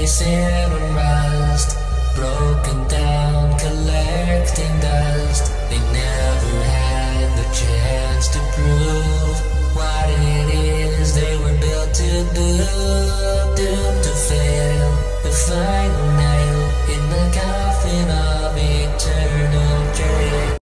chasing rust, broken down, collecting dust. They never had the chance to prove what it is they were built to do. Doomed to fail, the final nail in the coffin of